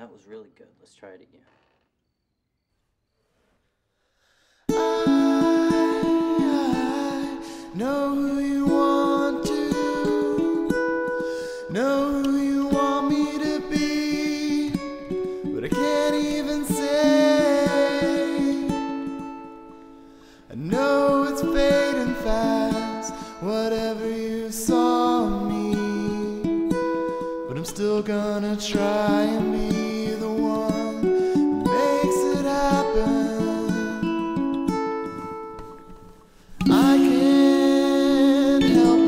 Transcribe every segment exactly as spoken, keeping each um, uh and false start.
That was really good. Let's try it again. I, I know who you want to, know who you want me to be, but I can't even say. I know it's fading fast, whatever you saw in me, but I'm still gonna try and be the one who makes it happen. I can't help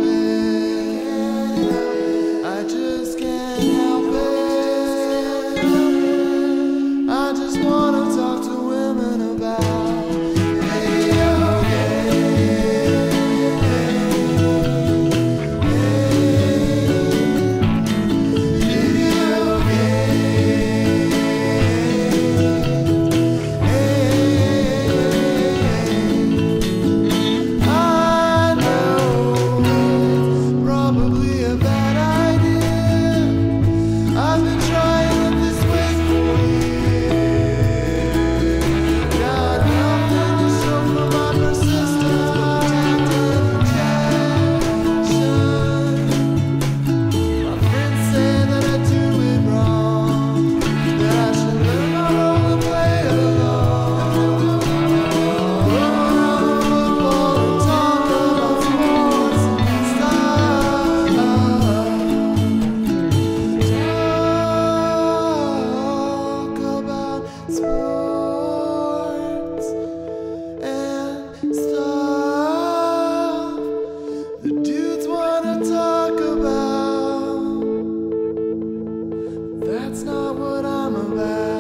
it, I just can't help it. I just wanna talk to women about video games, video games. I know it's probably a bad idea. I've been trying it this way for years. Got nothing to show for my persistence but active rejection. My friends say that I do it wrong, that I should learn my role and play along. Run around football and talk about sports and stuff. Talk about sports and stuff. The dudes wanna talk about. That's not what I'm about.